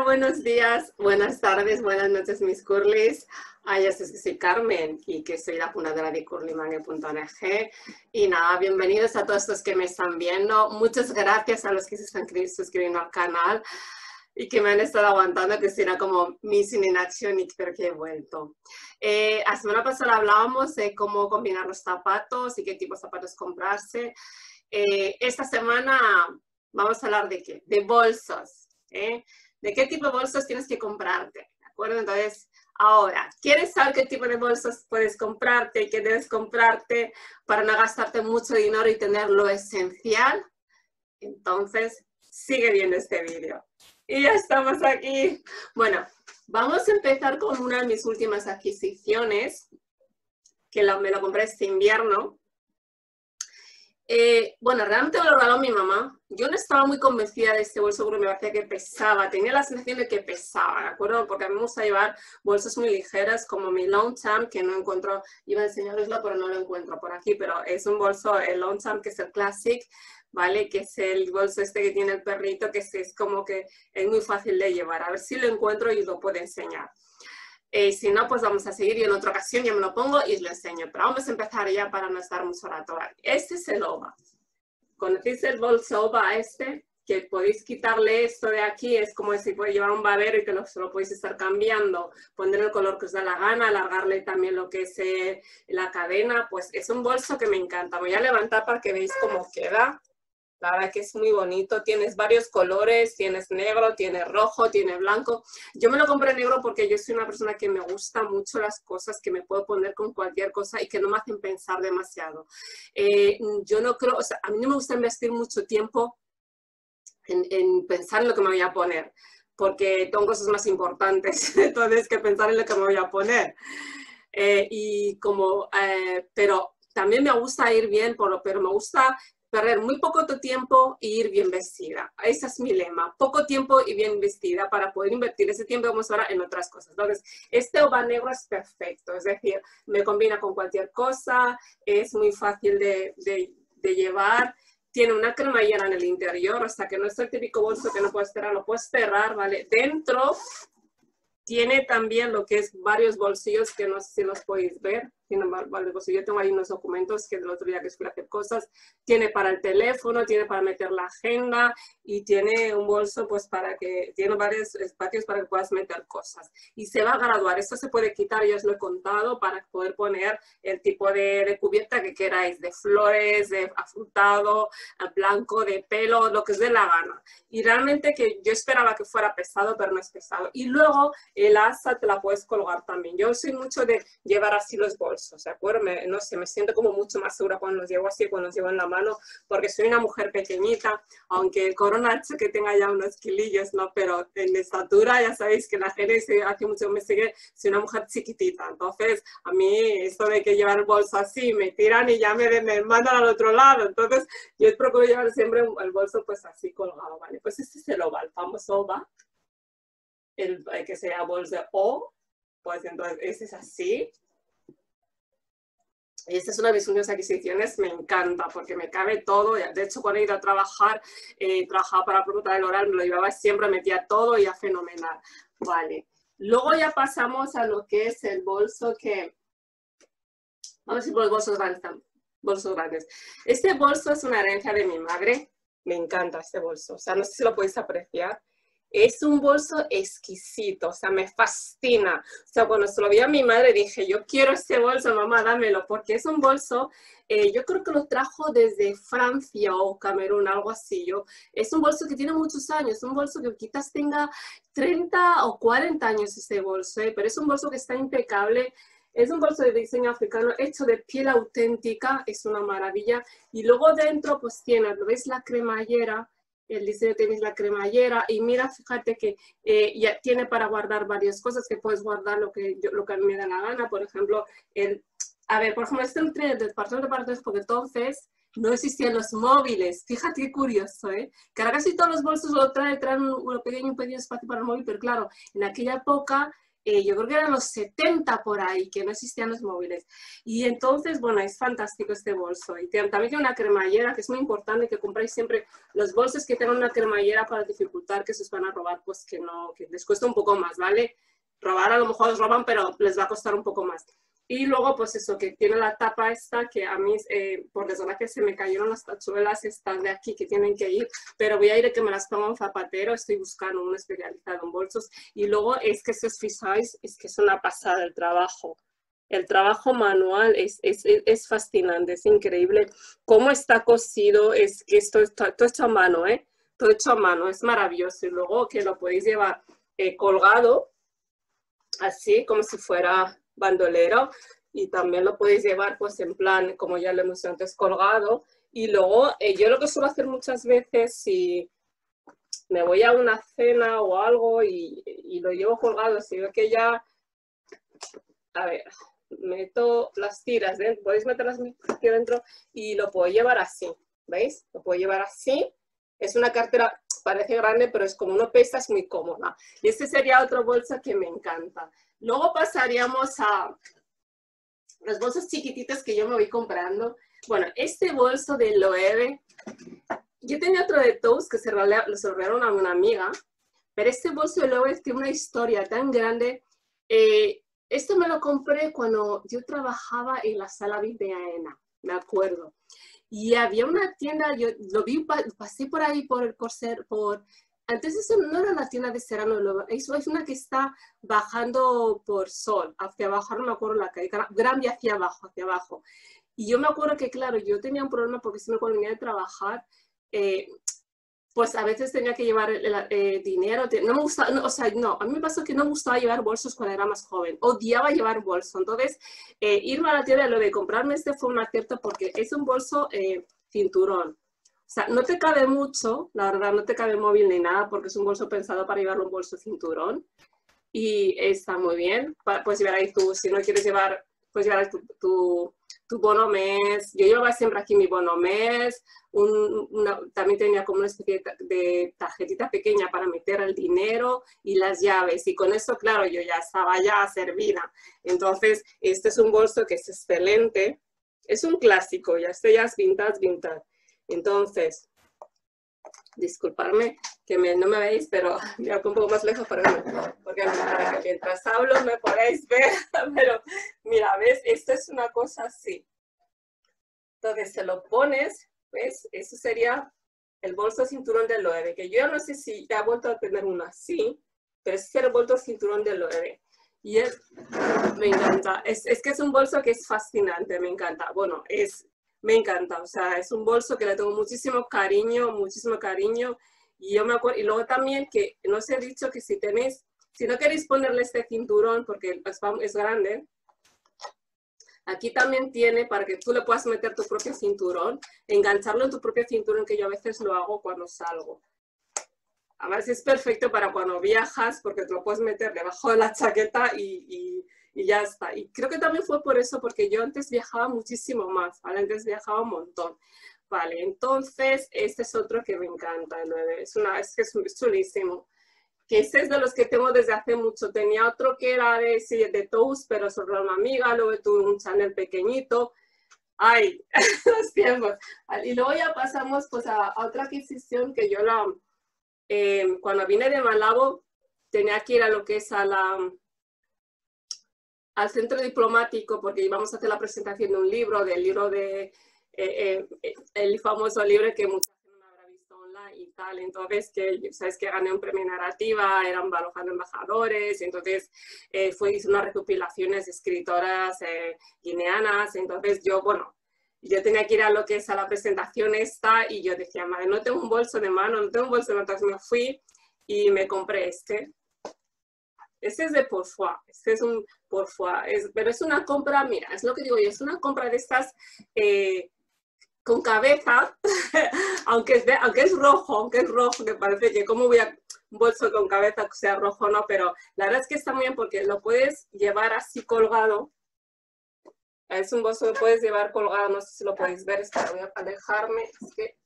buenos días, buenas tardes, buenas noches, mis curlis. Ya sé que soy Carmen y que soy la fundadora de curlymangue.org. Y nada, bienvenidos a todos los que me están viendo. Muchas gracias a los que se están suscribiendo al canal y que me han estado aguantando, que será como missing in action y creo que he vuelto. La semana pasada hablábamos de cómo combinar los zapatos y qué tipo de zapatos comprarse. Esta semana vamos a hablar de qué, de bolsos. ¿De qué tipo de bolsos tienes que comprarte? ¿De acuerdo? Entonces, ahora, ¿quieres saber qué tipo de bolsos puedes comprarte y qué debes comprarte para no gastarte mucho dinero y tener lo esencial? Entonces, sigue viendo este vídeo. Y ya estamos aquí. Bueno, vamos a empezar con una de mis últimas adquisiciones, que me lo compré este invierno. Bueno, realmente me lo regaló mi mamá. Yo no estaba muy convencida de este bolso porque me parecía que pesaba. Tenía la sensación de que pesaba, ¿de acuerdo? Porque a mí me gusta llevar bolsas muy ligeras como mi Longchamp, que no encuentro, iba a enseñaroslo, pero no lo encuentro por aquí. Pero es un bolso, el Longchamp, que es el Classic, ¿vale? Que es el bolso este que tiene el perrito, que es como que es muy fácil de llevar. A ver si lo encuentro y lo puedo enseñar. Si no, pues vamos a seguir y en otra ocasión ya me lo pongo y os lo enseño. Pero vamos a empezar ya para no estar mucho rato. Este es el OVA. ¿Conocéis el bolso OVA este? Que podéis quitarle esto de aquí. Es como si podéis llevar un babero y que se lo podéis estar cambiando. Poner el color que os da la gana. Alargarle también lo que es la cadena. Pues es un bolso que me encanta. Voy a levantar para que veáis cómo queda. La verdad que es muy bonito, tienes varios colores, tienes negro, tienes rojo, tienes blanco. Yo me lo compré negro porque yo soy una persona que me gusta mucho las cosas, que me puedo poner con cualquier cosa y que no me hacen pensar demasiado. Yo no creo, o sea, a mí no me gusta investir mucho tiempo en pensar en lo que me voy a poner, porque tengo cosas más importantes, entonces, que pensar en lo que me voy a poner. Pero también me gusta ir bien, pero me gusta perder muy poco tiempo e ir bien vestida. Ese es mi lema. Poco tiempo y bien vestida para poder invertir ese tiempo, vamos ahora, en otras cosas. Entonces, este OVA negro es perfecto. Es decir, me combina con cualquier cosa, es muy fácil de llevar. Tiene una cremallera en el interior, o sea que no es el típico bolso que no puedes cerrar, lo puedes cerrar, ¿vale? Dentro tiene también lo que es varios bolsillos que no sé si los podéis ver. Tiene varios bolsillos. Yo tengo ahí unos documentos que del otro día que fui a hacer cosas. Tiene para el teléfono, tiene para meter la agenda y tiene un bolso pues para que, tiene varios espacios para que puedas meter cosas. Y se va a graduar. Esto se puede quitar, ya os lo he contado, para poder poner el tipo de cubierta que queráis, de flores, de afrutado, blanco, de pelo, lo que os dé la gana. Y realmente que yo esperaba que fuera pesado, pero no es pesado. Y luego el asa te la puedes colgar también. Yo soy mucho de llevar así los bolsos, ¿de acuerdo? No sé, me siento como mucho más segura cuando los llevo así, cuando los llevo en la mano, porque soy una mujer pequeñita, aunque el corona ha hecho que tenga ya unos kilillos, ¿no? Pero en estatura ya sabéis que la gente hace mucho me sigue, soy una mujer chiquitita. Entonces, a mí esto de que llevar el bolso así, me tiran y ya me mandan al otro lado. Entonces, yo procuro llevar siempre el bolso pues así colgado, ¿vale? Pues este es el OVA, el famoso OVA. El que sea bolso O, pues entonces este es así. Y esta es una de mis últimas adquisiciones, me encanta porque me cabe todo. De hecho, cuando he ido a trabajar, trabajaba para Producta del Oral, me lo llevaba siempre, metía todo y ya fenomenal. Vale. Luego ya pasamos a lo que es el bolso que... Vamos a ir por los bolsos grandes. Bolsos grandes. Este bolso es una herencia de mi madre. Me encanta este bolso. O sea, no sé si lo podéis apreciar. Es un bolso exquisito, o sea, me fascina. O sea, cuando se lo vi a mi madre dije, yo quiero este bolso, mamá, dámelo, porque es un bolso, yo creo que lo trajo desde Francia o Camerún, algo así. Es un bolso que tiene muchos años, un bolso que quizás tenga 30 o 40 años ese bolso, pero es un bolso que está impecable. Es un bolso de diseño africano hecho de piel auténtica, es una maravilla. Y luego dentro, pues tiene, ¿lo veis? La cremallera. El diseño tenéis la cremallera y mira, fíjate que ya tiene para guardar varias cosas, que puedes guardar lo que a mí me da la gana. Por ejemplo, este no tiene departamento porque entonces no existían los móviles. Fíjate qué curioso, ¿eh? Que ahora casi todos los bolsos lo traen un pequeño espacio para el móvil, pero claro, en aquella época yo creo que eran los 70 por ahí, que no existían los móviles. Y entonces, bueno, es fantástico este bolso. Y también tiene una cremallera, que es muy importante que compréis siempre los bolsos que tengan una cremallera para dificultar que se os van a robar, pues que no, que les cuesta un poco más, ¿vale? Robar a lo mejor os roban, pero les va a costar un poco más. Y luego, pues eso, que tiene la tapa esta, que a mí, por desgracia, se me cayeron las tachuelas estas de aquí que tienen que ir, pero voy a ir a que me las ponga un zapatero, estoy buscando uno especializado en bolsos. Y luego es que si os fijáis, es que es una pasada el trabajo. El trabajo manual es fascinante, es increíble. Cómo está cosido, es que esto está todo hecho a mano, ¿eh? Todo hecho a mano, es maravilloso. Y luego que lo podéis llevar colgado, así como si fuera bandolero, y también lo podéis llevar pues en plan, como ya lo hemos dicho antes, colgado. Y luego yo lo que suelo hacer muchas veces, si me voy a una cena o algo y lo llevo colgado, si veo que ya, a ver, meto las tiras dentro, podéis meterlas aquí dentro y lo puedo llevar así, ¿veis? Lo puedo llevar así. Es una cartera, parece grande, pero es como no pesa, es muy cómoda. Y este sería otro bolso que me encanta. Luego pasaríamos a los bolsos chiquititos que yo me voy comprando. Bueno, este bolso de Loewe, yo tenía otro de Tous que se lo regalaron a una amiga, pero este bolso de Loewe tiene una historia tan grande. Esto me lo compré cuando yo trabajaba en la sala VIP de AENA, me acuerdo. Y había una tienda, yo lo vi, pasé por ahí antes eso no era la tienda de Serrano, eso es una que está bajando por Sol, hacia abajo, no me acuerdo la calle, Gran Vía hacia abajo. Y yo me acuerdo que, claro, yo tenía un problema porque si me cuando venía de trabajar, pues a veces tenía que llevar dinero, no me gustaba, no, o sea, no, a mí me pasó que no me gustaba llevar bolsos cuando era más joven, odiaba llevar bolso, entonces irme a la tienda de comprarme este fue un acierto porque es un bolso cinturón, o sea, no te cabe mucho, la verdad, no te cabe móvil ni nada porque es un bolso pensado para llevarlo un bolso cinturón y está muy bien, puedes llevar ahí si no quieres llevar, puedes llevar tu bono mes, yo llevaba siempre aquí mi bono mes, también tenía como una especie de tarjetita pequeña para meter el dinero y las llaves, y con eso, claro, yo ya estaba ya servida. Entonces, este es un bolso que es excelente, es un clásico, ya es vintage. Entonces, disculparme que no me veis, pero me hago un poco más lejos porque mientras hablo me podéis ver, pero mira, ¿ves? Esto es una cosa así. Entonces se lo pones, ¿ves? Eso sería el bolso cinturón de Loewe, que yo no sé si ya ha vuelto a tener uno así, pero ese es el bolso cinturón de Loewe. Y me encanta, es que es un bolso que es fascinante, me encanta. Bueno, me encanta, o sea, es un bolso que le tengo muchísimo cariño, y yo me acuerdo, y luego también que no os he dicho que si no queréis ponerle este cinturón, porque es grande, aquí también tiene para que tú le puedas meter tu propio cinturón, engancharlo en tu propio cinturón, que yo a veces lo hago cuando salgo. Además es perfecto para cuando viajas, porque te lo puedes meter debajo de la chaqueta y ya está. Y creo que también fue por eso, porque yo antes viajaba muchísimo más, ¿vale? Antes viajaba un montón. Vale, entonces este es otro que me encanta, ¿no? Es que es chulísimo. Que este es de los que tengo desde hace mucho. Tenía otro que era de Tous, pero sobre una amiga, luego tuve un Chanel pequeñito. Ay, los tiempos. Y luego ya pasamos pues a otra adquisición que yo cuando vine de Malabo tenía que ir a lo que es al centro diplomático porque íbamos a hacer la presentación de un libro, el famoso libro que mucha gente no habrá visto online y tal. Entonces, que sabes que gané un premio en narrativa, eran alojando embajadores, entonces hice unas recopilaciones de escritoras guineanas. Entonces yo tenía que ir a lo que es a la presentación esta y yo decía, madre, no tengo un bolso de mano, no tengo un bolso de mano. Entonces me fui y me compré este. Este es de Porfoy, este es un Porfoy, pero es una compra, mira, es lo que digo yo, es una compra de estas con cabeza, aunque es rojo, que parece que cómo voy a un bolso con cabeza que sea rojo, no, pero la verdad es que está muy bien porque lo puedes llevar así colgado. Es un bolso que puedes llevar colgado, no sé si lo podéis ver, espera, voy a alejarme, es que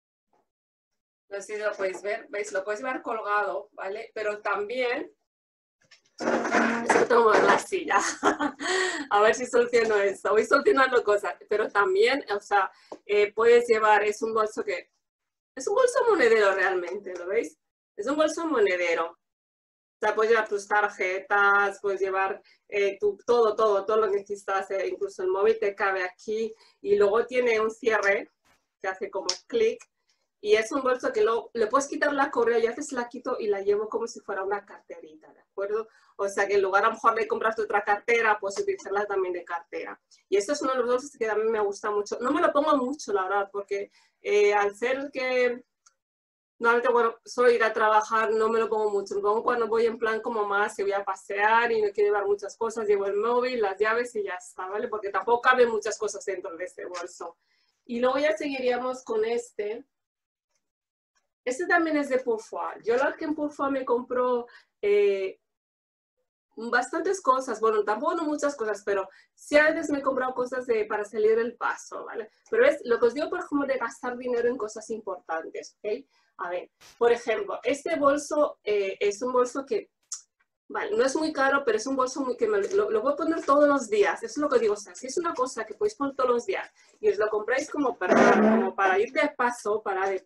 no sé si lo podéis ver, ¿veis? Lo puedes llevar colgado, ¿vale? Pero también Es que tengo que mover la silla. A ver si soluciono esto. Voy solucionando cosas, pero también, o sea, puedes llevar, es un bolso que, es un bolso monedero realmente, ¿lo veis? Es un bolso monedero. O sea, puedes llevar tus tarjetas, puedes llevar todo lo que necesitas, incluso el móvil te cabe aquí. Y luego tiene un cierre que hace como clic. Y es un bolso que le puedes quitar la correa, yo a veces la quito y la llevo como si fuera una carterita, ¿de acuerdo? O sea que en lugar a lo mejor de comprarte otra cartera, puedes utilizarla también de cartera. Y esto es uno de los bolsos que a mí me gusta mucho. No me lo pongo mucho, la verdad, porque al ser que normalmente, bueno, solo ir a trabajar, no me lo pongo mucho. Me pongo cuando voy en plan como más, que voy a pasear y no quiero llevar muchas cosas, llevo el móvil, las llaves y ya está, ¿vale? Porque tampoco caben muchas cosas dentro de este bolso. Y luego ya seguiríamos con este. Este también es de Pourfoy. Yo la que en Pourfoy me compró bastantes cosas. Bueno, tampoco no muchas cosas, pero sí a veces me he comprado cosas para salir del paso, ¿vale? Pero es lo que os digo, por ejemplo, de gastar dinero en cosas importantes, ¿ok? A ver, por ejemplo, este bolso es un bolso que, vale, no es muy caro, pero es un bolso muy que lo voy a poner todos los días. Eso es lo que digo, o sea, si es una cosa que podéis poner todos los días y os lo compráis como para ir de paso,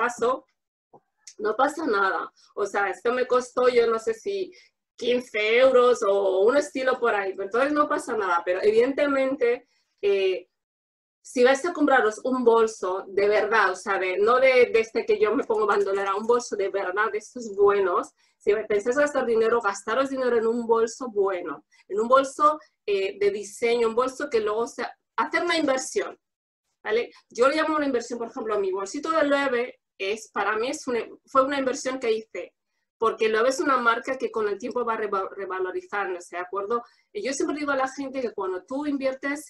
no pasa nada. O sea, esto me costó, yo no sé si 15 euros o un estilo por ahí, pero entonces no pasa nada. Pero evidentemente, si vais a compraros un bolso de verdad, o sea, no de este que yo me pongo bandolera, un bolso de verdad, de estos buenos, si pensáis gastar dinero, gastaros dinero en un bolso bueno, en un bolso de diseño, un bolso que luego sea, hacer una inversión, ¿vale? Yo le llamo una inversión, por ejemplo, mi bolsito de Loewe para mí fue una inversión que hice, porque Loewe es una marca que con el tiempo va revalorizando, ¿de acuerdo? Y yo siempre digo a la gente que cuando tú inviertes,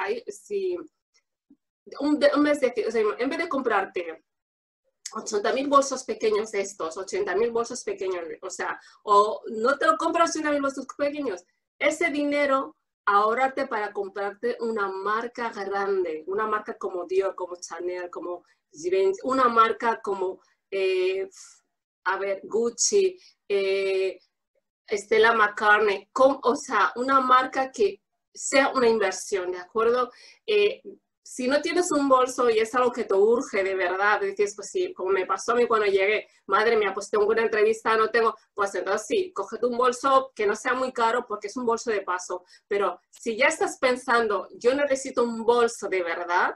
un mes o sea, en vez de comprarte 80.000 bolsos pequeños de estos, 80.000 bolsos pequeños, o sea, o no te lo compras 80.000 bolsos pequeños, ese dinero ahórrate para comprarte una marca grande, una marca como Dior, como Chanel, como Givenchy, una marca como, a ver, Gucci, Stella McCartney, o sea, una marca que sea una inversión, ¿de acuerdo? Si no tienes un bolso y es algo que te urge de verdad, dices, pues sí, como me pasó a mí cuando llegué, madre mía, pues tengo una entrevista, no tengo, pues entonces sí, cógete un bolso que no sea muy caro porque es un bolso de paso. Pero si ya estás pensando, yo necesito un bolso de verdad,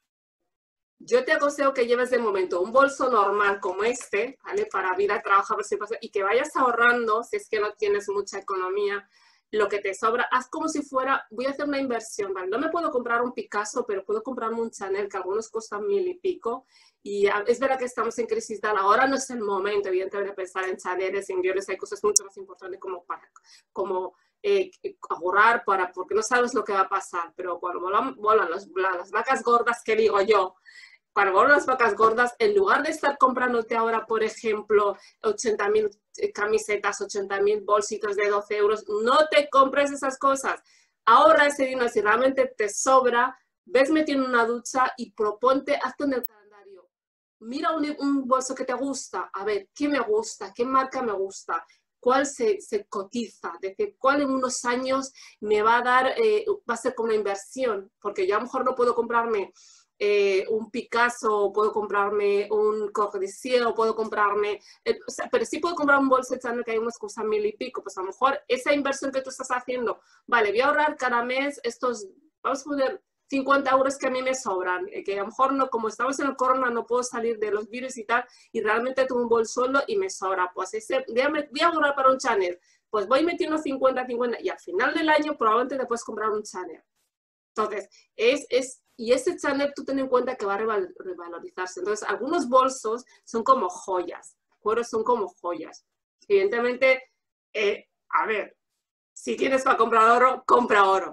yo te aconsejo que lleves de momento un bolso normal como este, ¿vale? Para ir a trabajar, y que vayas ahorrando, si es que no tienes mucha economía, lo que te sobra, haz como si fuera, voy a hacer una inversión, ¿vale? No me puedo comprar un Picasso, pero puedo comprarme un Chanel, que algunos cuestan 1.000 y pico, y es verdad que estamos en crisis tal, ahora no es el momento, evidentemente, de pensar en Chanel, en Dior, hay cosas mucho más importantes como ahorrar, porque no sabes lo que va a pasar, pero cuando vuelan las vacas gordas, que digo yo, para volver las vacas gordas, en lugar de estar comprándote ahora, por ejemplo, 80.000 camisetas, 80.000 bolsitos de 12 euros, no te compres esas cosas. Ahorra ese dinero, si realmente te sobra, ves metiendo una ducha y proponte, hazte en el calendario. Mira un bolso que te gusta, a ver, ¿qué me gusta? ¿Qué marca me gusta? ¿Cuál se cotiza? Desde cuál en unos años me va a dar, va a ser como una inversión, porque yo a lo mejor no puedo comprarme un Picasso, puedo comprarme un Corbusier, o puedo comprarme, o sea, pero sí puedo comprar un bolso de Chanel que hay unos que usan 1.000 y pico, pues a lo mejor esa inversión que tú estás haciendo, vale, voy a ahorrar cada mes estos, vamos a poner 50 euros que a mí me sobran, que a lo mejor no, como estamos en el corona, no puedo salir de los virus y tal, y realmente tengo un bolso solo y me sobra, pues voy a ahorrar para un Chanel, pues voy metiendo 50, y al final del año probablemente te puedes comprar un Chanel. Entonces, y ese Chanel tú ten en cuenta que va a revalorizarse. Entonces, algunos bolsos son como joyas, ¿de acuerdo? Son como joyas. Evidentemente, a ver, si tienes para comprar oro, compra oro.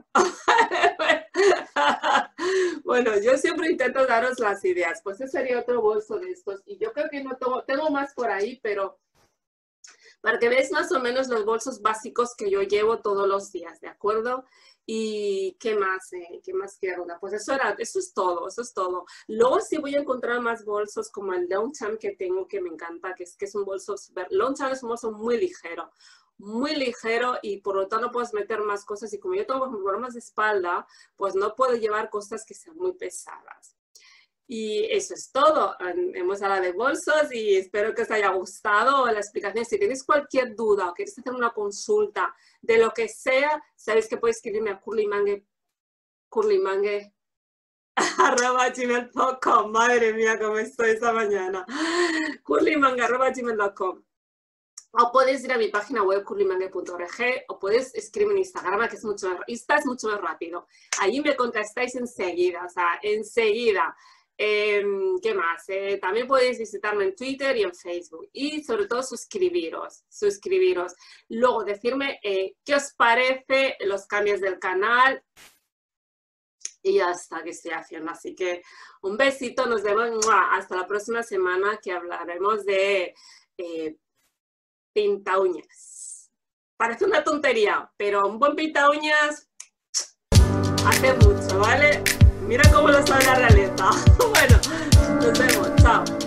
Bueno, yo siempre intento daros las ideas. Pues ese sería otro bolso de estos. Y yo creo que no tengo más por ahí, pero para que veáis más o menos los bolsos básicos que yo llevo todos los días, ¿de acuerdo? ¿Y qué más? ¿Qué más quiero? Pues eso es todo. Luego sí voy a encontrar más bolsos como el Longchamp que tengo, que me encanta, que es un bolso, Longchamp es un bolso muy ligero. muy ligero y por lo tanto puedes meter más cosas. Y como yo tengo problemas de espalda, pues no puedo llevar cosas que sean muy pesadas. Y eso es todo. Hemos hablado de bolsos y espero que os haya gustado la explicación. Si tenéis cualquier duda o queréis hacer una consulta de lo que sea, sabéis que podéis escribirme a curlymangue@gmail.com. Madre mía, cómo estoy esta mañana. curlymangue@gmail.com. O podéis ir a mi página web curlymangue.org o podéis escribirme en Instagram, que es mucho más rápido. Allí me contestáis enseguida, o sea, enseguida. ¿Qué más? También podéis visitarme en Twitter y en Facebook. Y sobre todo suscribiros. Luego decirme qué os parece los cambios del canal. Y ya está, que estoy haciendo. Así que un besito, nos vemos. Hasta la próxima semana que hablaremos de pinta uñas. Parece una tontería, pero un buen pinta uñas hace mucho, ¿vale? Mira cómo lo sabe la realeza. Bueno, nos vemos. Chao.